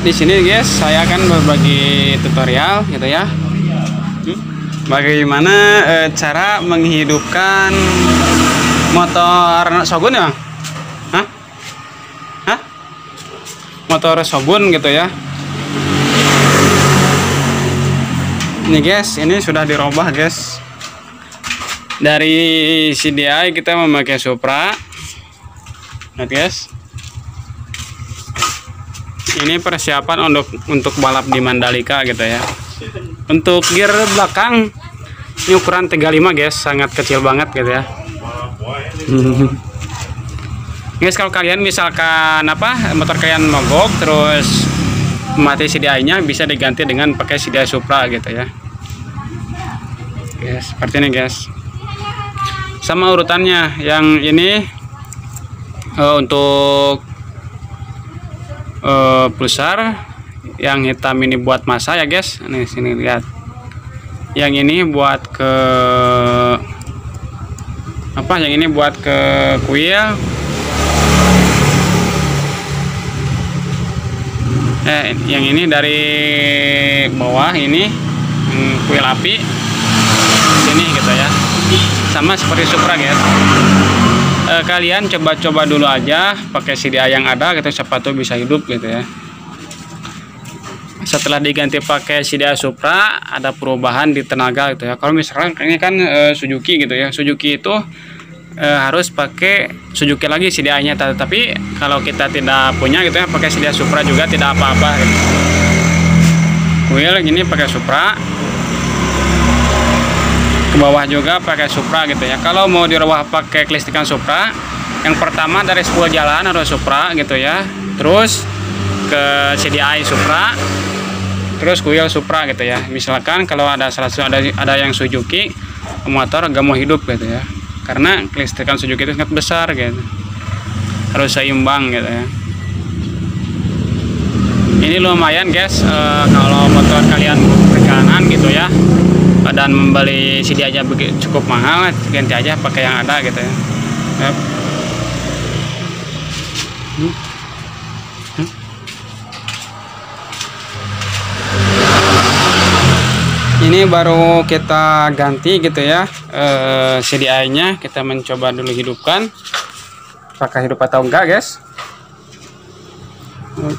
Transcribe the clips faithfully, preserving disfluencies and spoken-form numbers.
di sini guys saya akan berbagi tutorial gitu ya. Bagaimana e, cara menghidupkan motor Shogun ya? Hah? Hah? Motor Shogun gitu ya. Ini guys, ini sudah dirubah guys. Dari C D I kita memakai Supra. Lihat guys. Ini persiapan untuk untuk balap di Mandalika gitu ya. Untuk gear belakang ini ukuran tiga puluh lima guys, sangat kecil banget gitu ya. Guys, kalau kalian misalkan apa motor kalian mogok terus mati C D I-nya, bisa diganti dengan pakai C D I Supra gitu ya. Guys, seperti ini guys. Sama urutannya, yang ini uh, untuk Uh, pusar, yang hitam ini buat masa ya guys. Nih sini lihat. Yang ini buat ke apa? Yang ini buat ke kuil. Eh, yang ini dari bawah ini hmm, kuil api. Sini gitu ya. Sama seperti Supra guys. Eh, kalian coba-coba dulu aja pakai C D I yang ada gitu, siapa tuh bisa hidup gitu ya. Setelah diganti pakai C D I Supra, ada perubahan di tenaga gitu ya. Kalau misalkan ini kan eh, Suzuki gitu ya, Suzuki itu eh, harus pakai Suzuki lagi C D I-nya. Tapi kalau kita tidak punya gitu ya, pakai C D I Supra juga tidak apa-apa gitu. Kuil ini pakai Supra, ke bawah juga pakai Supra gitu ya. Kalau mau dirubah pakai kelistrikan Supra, yang pertama dari sepuluh jalan harus Supra gitu ya, terus ke C D I Supra, terus kuil Supra gitu ya. Misalkan kalau ada salah satu ada, ada yang Suzuki motor gak mau hidup gitu ya, karena kelistrikan Suzuki itu sangat besar gitu, harus seimbang gitu ya. Ini lumayan guys, e, kalau motor kalian perjalanan gitu ya dan membeli C D I aja cukup mahal, ganti aja pakai yang ada gitu ya. Yep. Hmm. Hmm. Ini baru kita ganti gitu ya eh, C D I-nya. Kita mencoba dulu hidupkan, apakah hidup atau enggak guys. Hmm.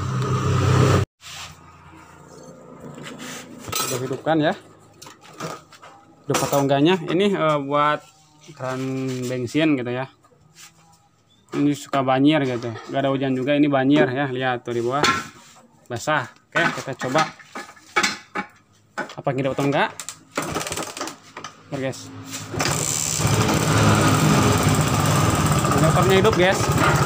Coba hidupkan ya, hidup atau enggaknya. Ini uh, buat keran bensin gitu ya. Ini suka banjir gitu, gak ada hujan juga, ini banjir ya. Lihat tuh di bawah basah. Oke, kita coba apa hidup atau enggak. Oke guys, motornya hidup guys.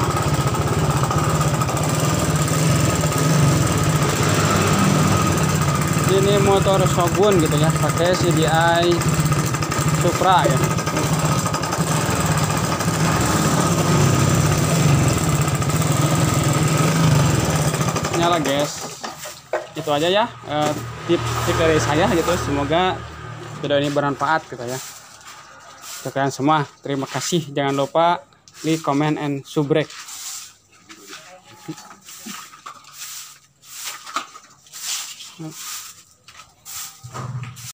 Ini motor Shogun gitu ya, pakai C D I Supra ya. Nyala guys. Itu aja ya uh, tip-tip dari saya gitu. Semoga video ini bermanfaat gitu ya untuk kalian semua. Terima kasih. Jangan lupa like, comment, and subscribe. Hmm.